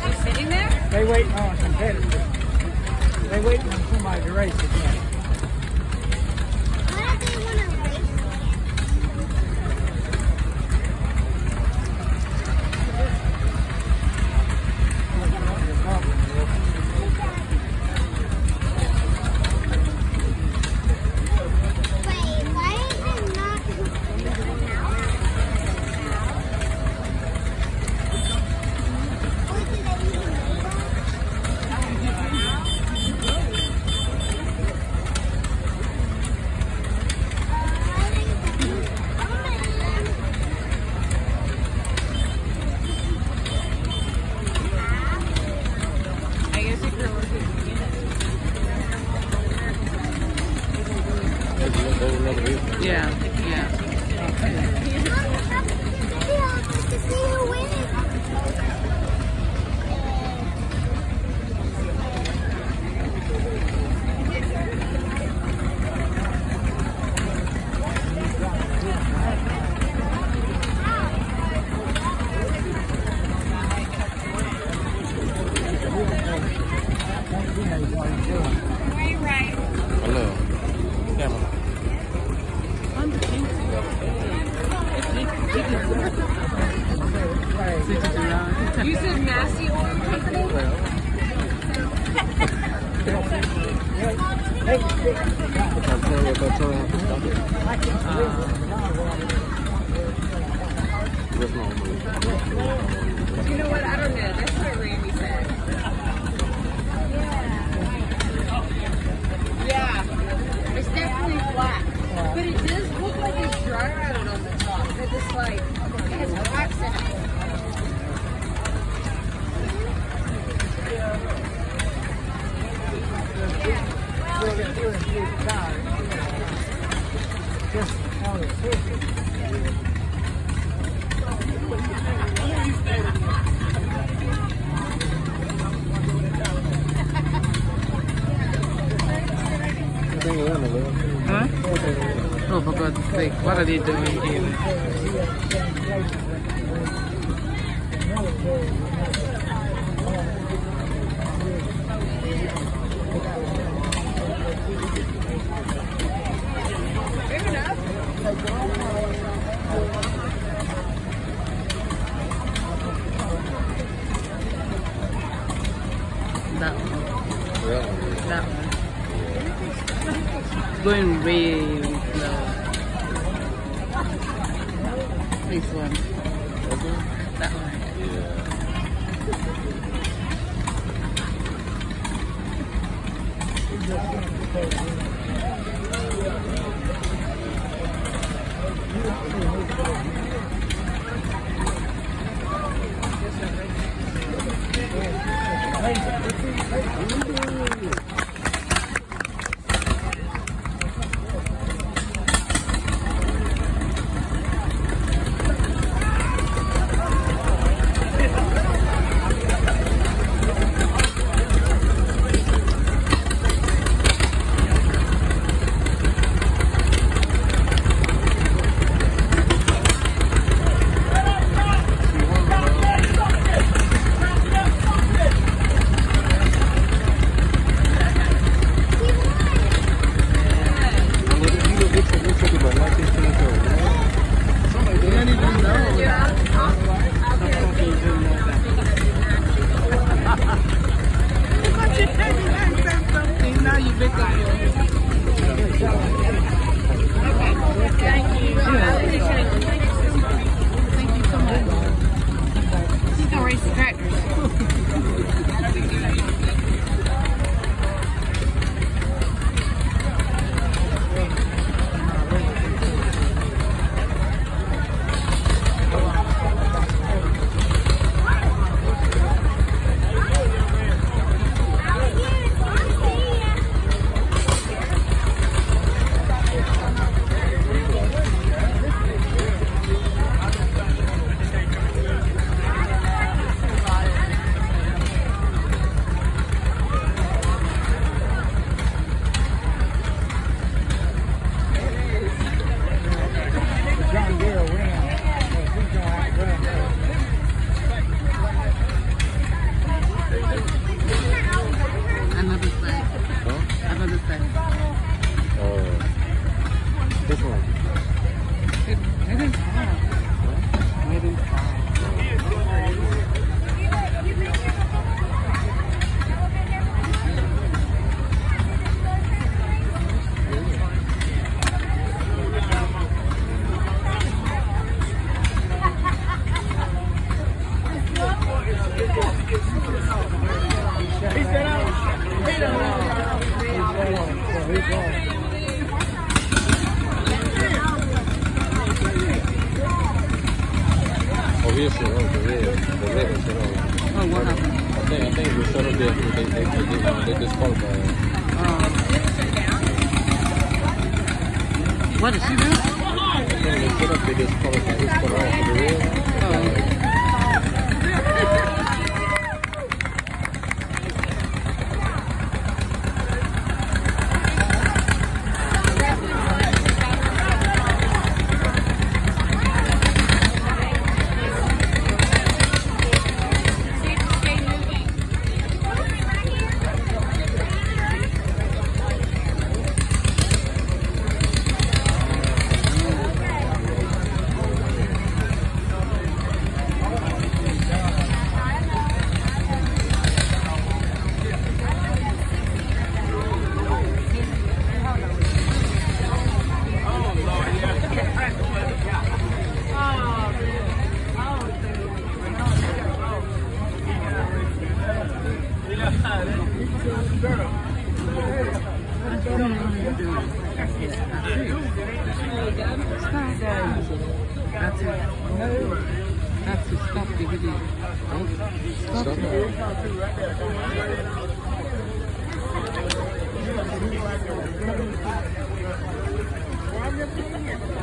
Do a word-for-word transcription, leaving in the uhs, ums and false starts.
Just sitting there? They waiting on competitors. They waiting on somebody to race it. Why do they want to race? Wait, why is it not now? Or do they even make I guess if you're working in it. Yeah, yeah. to see who wins. Hello. Camera. You said Massey Oil Company? You know what? I don't know. That's what Randy said. Yeah. It's definitely black. But it does look like it's dry rotted on the top. Because it's like, it has cracks in it. Huh? Oh, for God's sake, what are they doing here? That one. That one. Going really slow. This one. That one. here shut off. The red, the red one shut off. Oh, what happened? I think I think it was shut off there. They they they they, they disqualified. Uh, what did she do? I think they shut up. They disqualified. They shut off the red. Oh. That's it. That's to stop the video. Stop it.